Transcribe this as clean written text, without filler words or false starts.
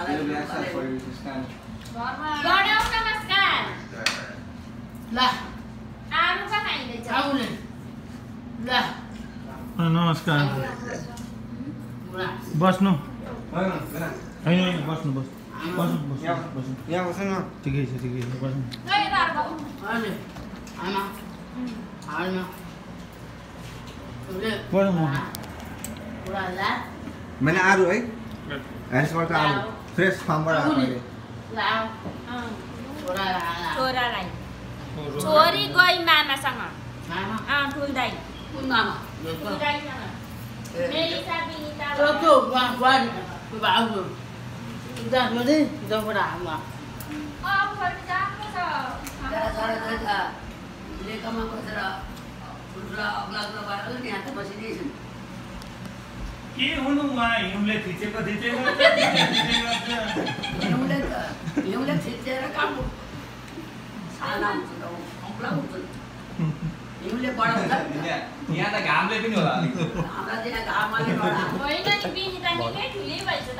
गडौ नमस्कार ल आलु पो खाइँदैछ आउले ल नमस्कार बस्नु होइन बस्नु यहाँ बस्नु न ठिकै छ बस्नु अनि आमा हाल्न बस्नु पुरा ला मैंने आलु है हैंसबाट आलु फ्रेश फार्मबाट आएको अहिले लाउ पुरा ला छोरालाई छोरी गई मामासँग मामा ठुल दाइ कुन मामा ठुल दाइसँग मेलिसा बिनिता त्यो वान बाबु जा नदे जबडा हाम्रा फर्क जाएको छ जरा लेखमा बसेर ठुल्ठुला अग्ला भएर यहाँ त बसिदिएछन् के हुनु उहाँ हिउँले थिचेको हिउँले थिचेर काम साना हुन्छ त अग्ला हुन्छ हिउँले बढाउँछ यहाँ त घामले पनि होला हाम्रा त्यहाँ घामले बढा होइन नि बिनिता निकै ठुलै भएछ त